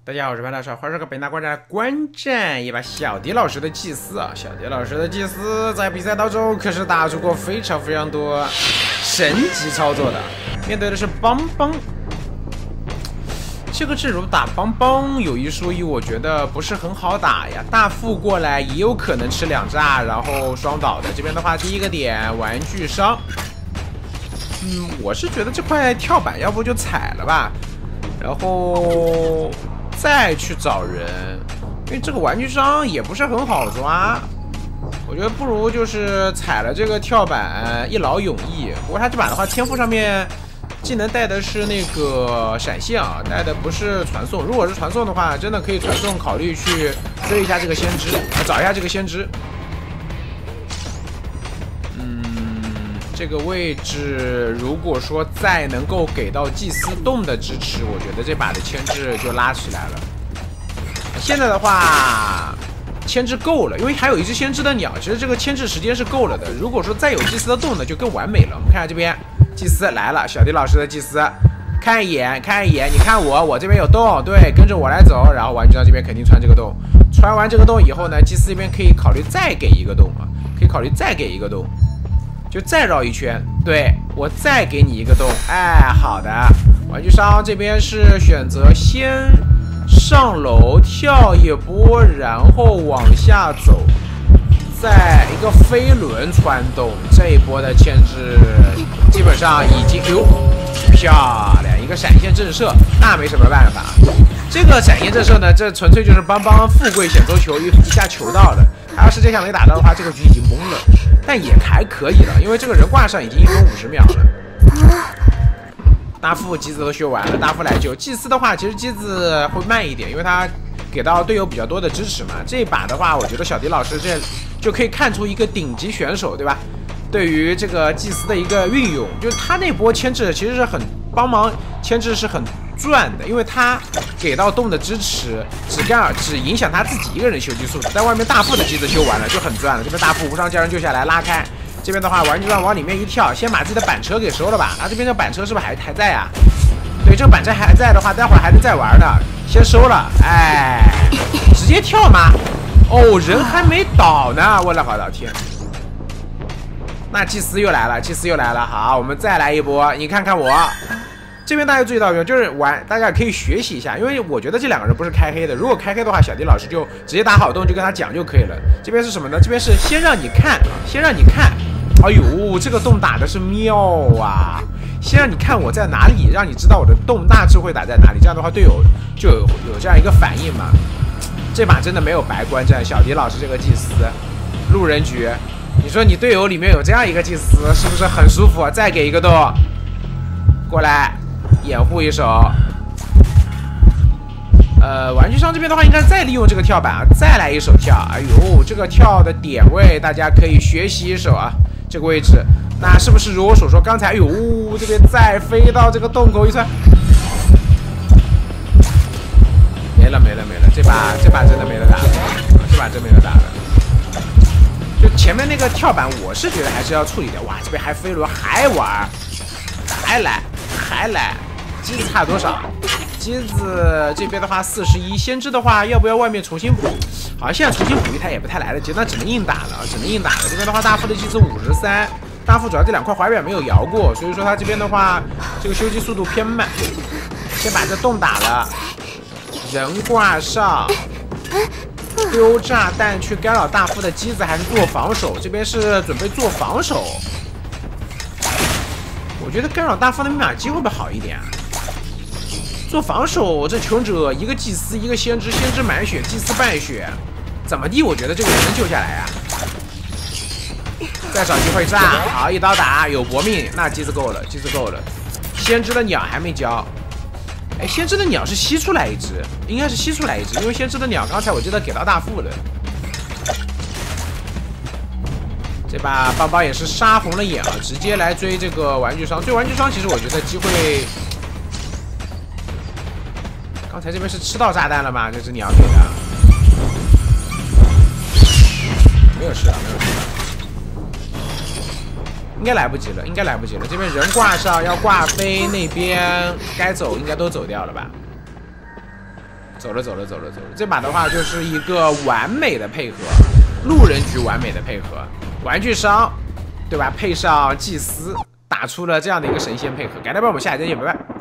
大家好，我是潘大帅，欢迎收看北大观战观战一把小迪老师的祭司啊！小迪老师的祭司在比赛当中可是打出过非常多神级操作的。面对的是邦邦，这个阵容打邦邦有一说一，我觉得不是很好打呀。大副过来也有可能吃两炸，然后双倒的。这边的话，第一个点玩具商，我是觉得这块跳板要不就踩了吧，然后再去找人，因为这个玩具商也不是很好抓，我觉得不如就是踩了这个跳板一劳永逸。不过他这把的话，天赋上面技能带的是那个闪现啊，带的不是传送。如果是传送的话，真的可以传送考虑去追一下这个先知，找一下这个先知。这个位置如果说再能够给到祭司洞的支持，我觉得这把的牵制就拉起来了。现在的话，牵制够了，因为还有一只先知的鸟，其实这个牵制时间是够了的。如果说再有祭司的洞呢，就更完美了。我们看下这边，祭司来了，小迪老师的祭司，看一眼，你看我这边有洞，对，跟着我来走。然后玩具商这边肯定穿这个洞，穿完这个洞以后呢，祭司这边可以考虑再给一个洞啊，可以考虑再给一个洞。就再绕一圈，对，我再给你一个洞，哎，好的。玩具商这边是选择先上楼跳一波，然后往下走，再一个飞轮穿洞，这一波的牵制基本上已经漂亮，一个闪现震慑，那没什么办法。这个闪现震慑呢，这纯粹就是邦邦富贵险中求，一下求到了。他要是这下没打到的话，这个局已经懵了。但也还可以了，因为这个人挂上已经1分50秒了。大副机子都修完了，大副来救。祭司的话，其实机子会慢一点，因为他给到队友比较多的支持嘛。这一把的话，我觉得小迪老师这就可以看出一个顶级选手，对吧？对于这个祭司的一个运用，就是他那波牵制其实是很帮忙，牵制是很赚的，因为他给到洞的支持只影响他自己一个人修机速度，在外面大副的机子修完了就很赚了。这边大副无伤将人救下来拉开，这边的话玩具商往里面一跳，先把自己的板车给收了吧。他这边这板车是不是还在啊？对，这个板车还在的话，待会儿还能再玩呢，先收了。哎，直接跳吗？哦，人还没倒呢，我的老天！那祭司又来了，好，我们再来一波，你看看我。这边大家注意到没有？就是大家可以学习一下，因为我觉得这两个人不是开黑的。如果开黑的话，小迪老师就直接打好洞，就跟他讲就可以了。这边是什么呢？这边是先让你看。哎呦，这个洞打的是妙啊！先让你看我在哪里，让你知道我的洞大致会打在哪里。这样的话，队友就有这样一个反应嘛。这把真的没有白观战，小迪老师这个祭司路人局，你说你队友里面有这样一个祭司，是不是很舒服啊？再给一个洞，过来。掩护一手，玩具商这边的话，应该再利用这个跳板啊，再来一手跳。哎呦，这个跳的点位大家可以学习一手啊，这个位置，那是不是如我所说？刚才，哎呦，这边再飞到这个洞口一窜，没了，这把真的没得打了，这把真没得打了。就前面那个跳板，我是觉得还是要处理的。哇，这边还飞轮，还玩，还来。机子差多少？机子这边的话41，先知的话要不要外面重新补？好像现在重新补一台也不太来得及，那只能硬打了。这边的话，大副的机子53，大副主要这两块怀表没有摇过，所以说他这边的话，这个修机速度偏慢。先把这洞打了，人挂上，丢炸弹去干扰大副的机子，还是做防守？这边是准备做防守。我觉得干扰大副的密码机会不会好一点啊？做防守，这穷者一个祭司，一个先知，先知满血，祭司半血，怎么地？我觉得这个也能救下来啊！再找机会炸，好，一刀打，有搏命，那机子够了。先知的鸟还没交，哎，先知的鸟是吸出来一只，应该是吸出来一只，因为先知的鸟刚才我记得给到大副了。这把邦邦也是杀红了眼啊，直接来追这个玩具商。追玩具商，其实我觉得机会。刚才这边是吃到炸弹了吗？这只鸟给的，没有事了，应该来不及了。这边人挂上要挂飞，那边该走应该都走掉了吧？ 走了，这把的话就是一个完美的配合，路人局完美的配合，玩具商，对吧？配上祭司，打出了这样的一个神仙配合。感谢大家，我们下期再见，拜拜。